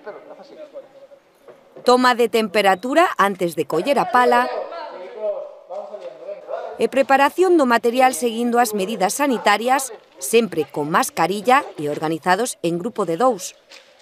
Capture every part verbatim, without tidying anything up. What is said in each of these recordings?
Toma de temperatura antes de coller a pala e preparación do material seguindo as medidas sanitarias, sempre con mascarilla e organizados en grupo de dous.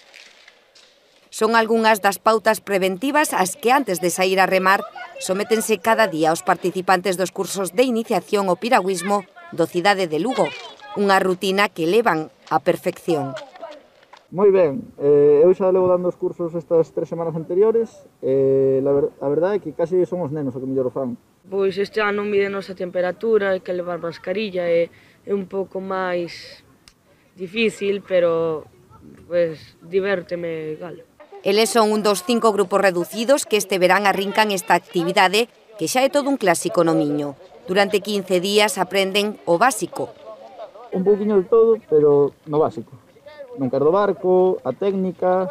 Son algunhas das pautas preventivas ás que antes de sair a remar sométense cada día os participantes dos cursos de iniciación ao piragüismo do Cidade de Lugo, unha rutina que levan á perfección. Moi ben, eh, eu xa levo dando os cursos estas tres semanas anteriores e la ver, a verdade é que casi son os nenos o que mellor o fan. Pois este ano mídenos a temperatura, hai que levar mascarilla, é, é un pouco máis difícil, pero pues, divérteme igual. Eles son un dos cinco grupos reducidos que este verán arrincan esta actividade que xa é todo un clásico no Miño. Durante quince días aprenden o básico. Un pouquiño de todo, pero no básico. Non do barco, a técnica,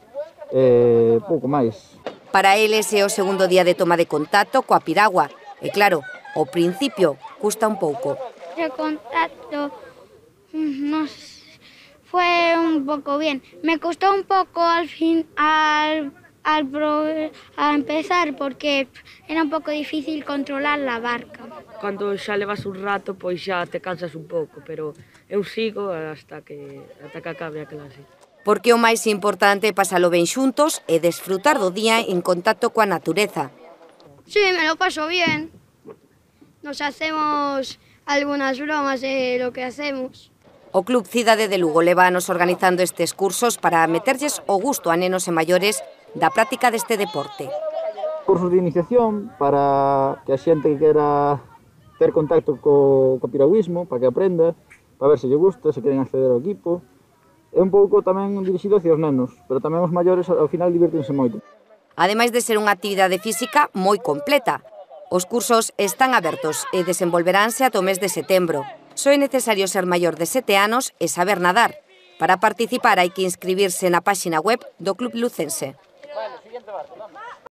e pouco máis. Para eles é o segundo día de toma de contacto coa piragua. E claro, ao principio custa un pouco. O contacto nos fue un poco bien. Me costó un poco al fin al, al, pro, al empezar porque era un poco difícil controlar la barca. Cando xa levas un rato, pois xa te cansas un pouco, pero eu sigo hasta que, hasta que acabe a clase. Porque o máis importante é pasalo ben xuntos e desfrutar do día en contacto coa natureza. Sí, me lo paso bien. Nos hacemos algunas bromas de lo que hacemos. O Club Cidade de Lugo leva anos organizando estes cursos para meterlles o gusto a nenos e maiores da práctica deste deporte. Cursos de iniciación para que a xente que quera ter contacto co, co piragüismo, para que aprenda, para ver se lle gusta, se queren acceder ao equipo. É un pouco tamén dirixido hacia os nenos, pero tamén os maiores ao final divírtense moito. Ademais de ser unha actividade física moi completa, os cursos están abertos e desenvolveránse ata o mes de setembro. Só é necesario ser maior de sete anos e saber nadar. Para participar hai que inscribirse na páxina web do Club Lucense.